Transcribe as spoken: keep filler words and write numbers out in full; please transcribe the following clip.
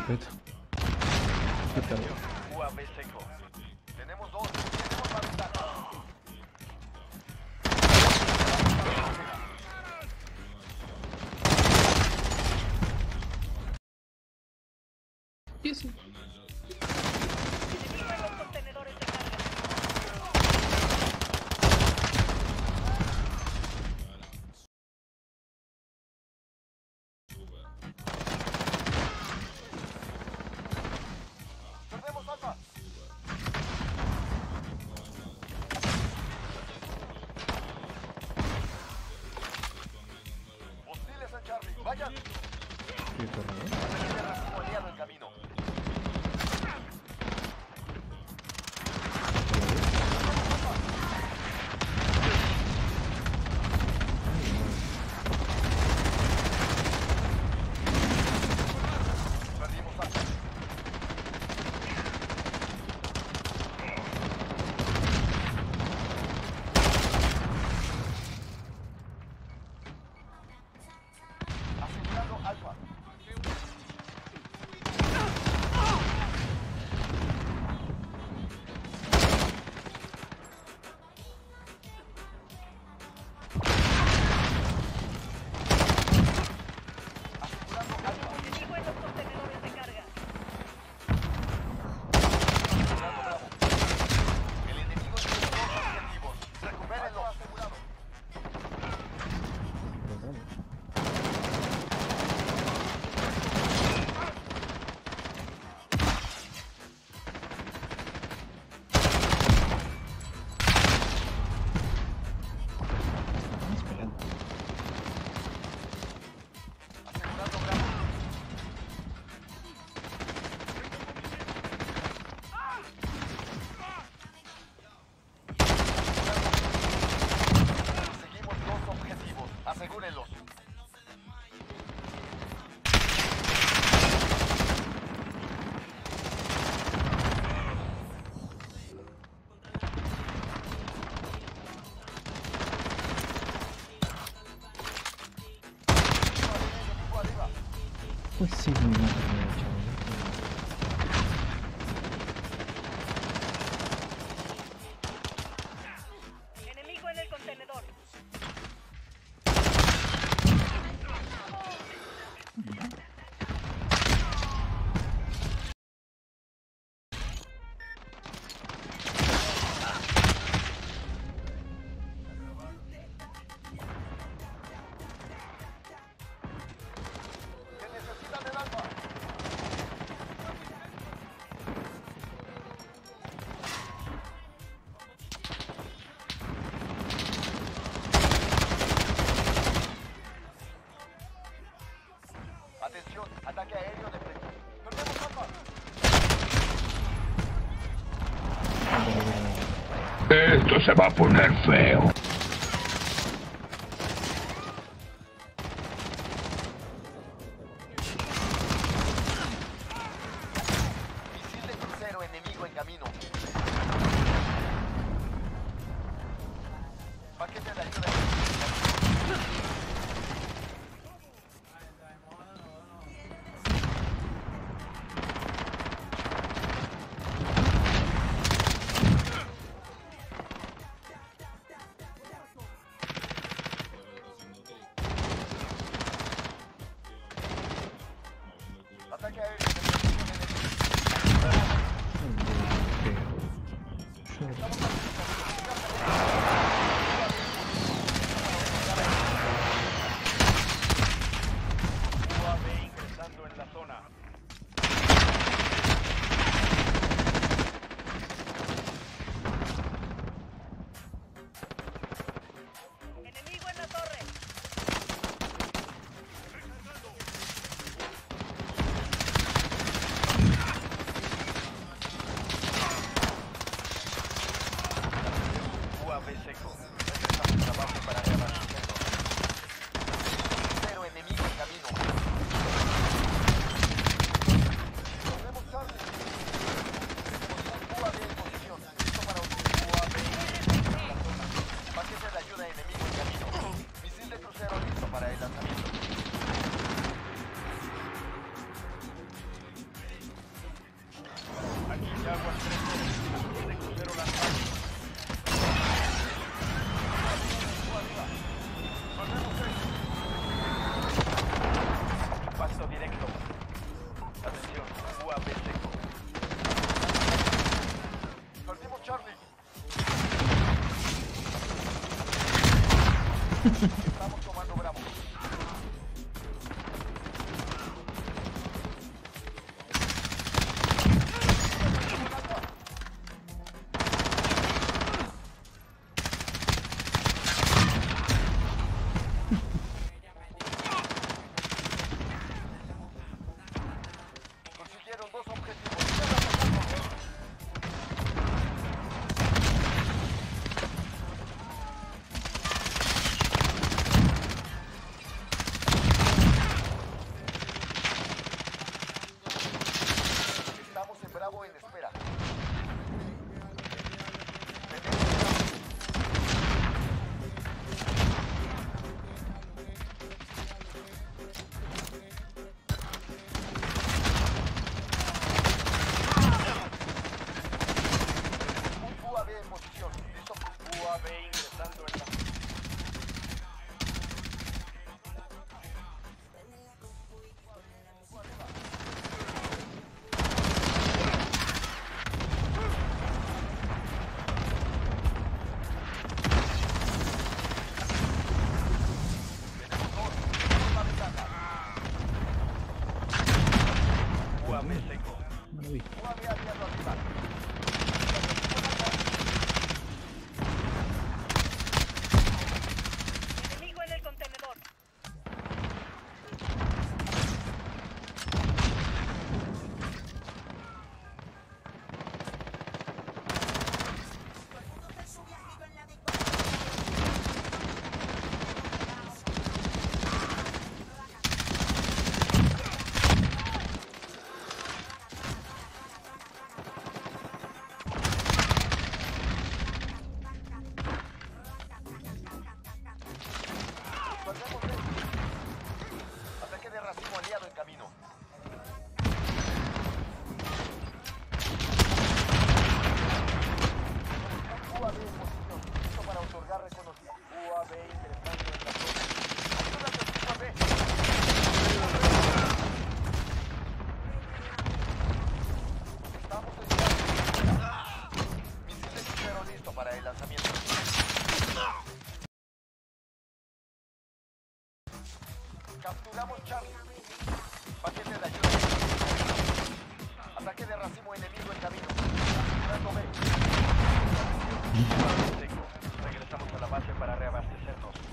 Perfecto. Perfecto. U A V seco. Tenemos dos. Tenemos la ventaja. Sí, sí. Enemigo en los contenedores de carga. Perdemos alfa. Hostiles en Charlie. Vayan. Sí, correcto. Tiene racimo aliado en camino. Perdimos alfa. Asegurando alfa. Asegurando alfa. Enemigo en los contenedores de carga. Asegurando bravo. El enemigo tiene dos objetivos. Recupérenlo. Asegurado. Esperando. Asegurando bravo. Seguimos dos objetivos. Asegúrenlos. Enemigo arriba. Pues sí, muy mal, chaval. Enemigo en el contenedor. Que necesitan el alfa. Atención, ataque aéreo de frente. Perdemos alfa. Esto se va a poner feo. Misil de crucero enemigo en camino. Paquete de ayuda. Estamos tomando Bravo. Consiguieron dos objetivos. Estamos en Bravo en espera. U A V en posición. Listo. U A V ingresando en la... U A V seco. No lo vi. U A V aliado arriba. Enemigo en el contenedor. Perdemos esto. Ataque de racimo aliado en camino. U A V en posición. Listo para otorgar reconocimiento. U A V ingresando en la zona. Ayúdate, U A V. Estamos en la... Misiles Crucero listo para el lanzamiento. Capturamos Charlie. Paquete de ayuda. Ataque de racimo enemigo en camino. Capturando B. Seco. Regresamos a la base para reabastecernos.